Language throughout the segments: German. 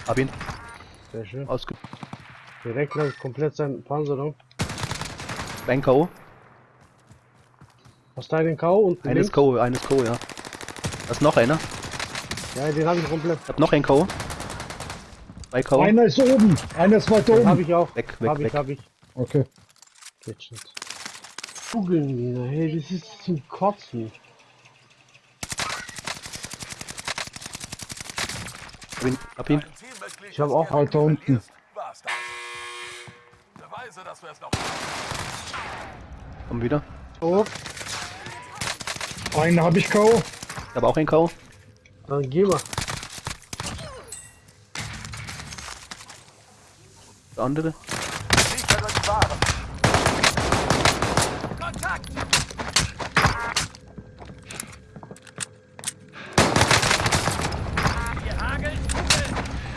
Hab ihn. Sehr schön. Ausge... Direkt komplett sein Panzerung. Ein K.O. Hast du einen K.O. und Eines K.O., ja. Da ist noch einer. Ja, den habe ich komplett. Ich hab noch ein K.O. 2 K.O. Einer ist oben, einer ist weiter Den habe oben. ich auch. Weg. Hab ich. Okay. Geht schon. Kugeln wieder. Hey, das ist zum Kotzen. Hab ihn. Ich habe auch Weiter unten. Beweise, dass wir es noch. Komm wieder. Oh, Einen habe ich K.O. Ich hab auch ein K.O. dann geh mal. Der andere. Sichere die Ware. Kontakt! Hier hagelt Kugeln.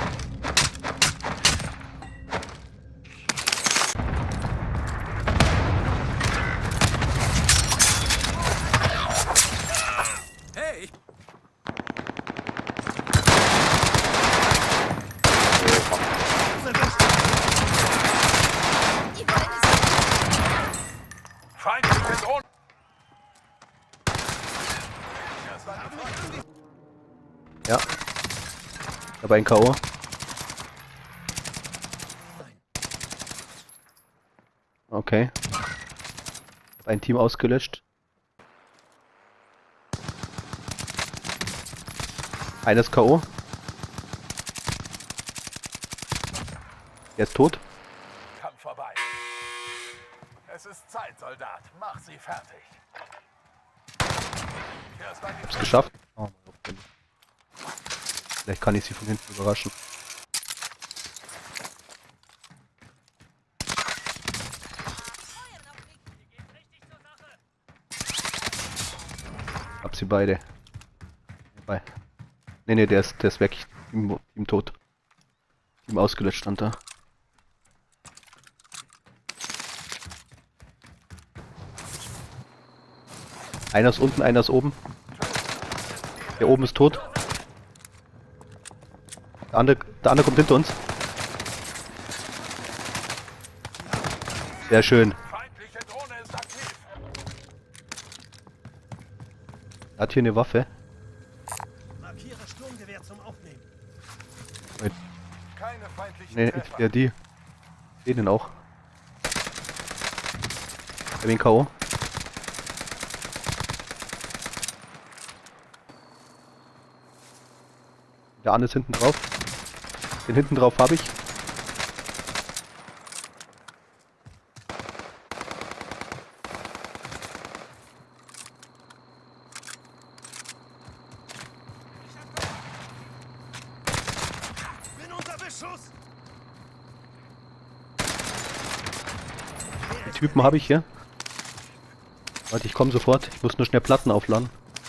Hey! Feindliche Drohnen! Ja. Ich hab ein K.O. Okay. Hab ein Team ausgelöscht. Eines K.O. Der ist tot. Kampf vorbei. Es ist Zeit, Soldat. Mach sie fertig. Hier ist ein Hab's geschafft. Oh, vielleicht kann ich sie von hinten überraschen. Hab sie beide. Bei. Nee, der ist weg. Team tot. Team ausgelöscht stand da. Einer ist unten, einer ist oben. Der oben ist tot. Der andere kommt hinter uns. Sehr schön. feindliche Drohne ist aktiv. Er hat hier eine Waffe. Markiere Sturmgewehr zum Aufnehmen. Keine feindlichen Ne, Treffer. ja die. Den auch. Ich hab ihn K.O. Der andere ist hinten drauf. Den hinten drauf habe ich. Bin unter Beschuss! Die Typen habe ich hier. Warte, ich komme sofort. Ich muss nur schnell Platten aufladen.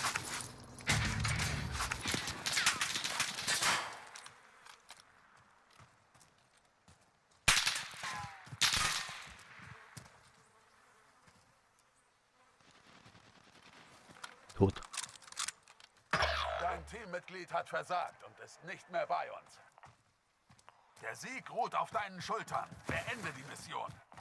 Tot. Dein Teammitglied hat versagt und ist nicht mehr bei uns. Der Sieg ruht auf deinen Schultern. Beende die Mission.